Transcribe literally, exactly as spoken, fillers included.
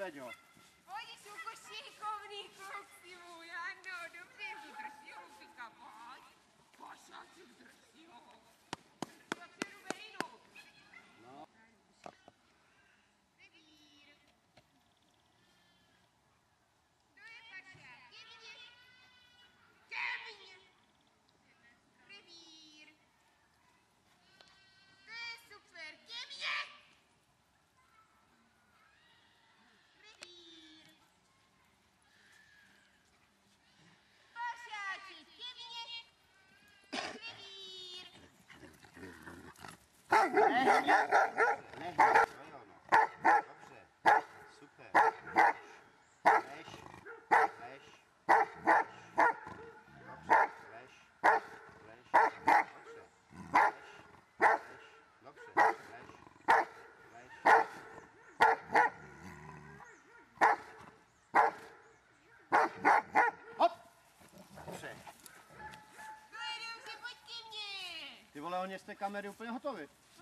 Peňo. Oni jsou jako šikovný kluci můj, ano, dobře, to drží, Lupika, pojď. Pašáček drží, jo. Jak se jdu vejnu. No. Revír. To je pašák, je vidět. Kemě. Revír. To je super, kemě. Revír. Pašáček, kemě. Revír. Nehni. Nehni. Jo, jo, no. Dobře. Super. Lež. Lež. Lež. Dobře. Lež. Lež. Dobře. Lež. Lež. Dobře. Lež. Lež. Hop. Dobře. Hledou se, pojď ke mně. Ty vole, oni z té kamery úplně hotovi.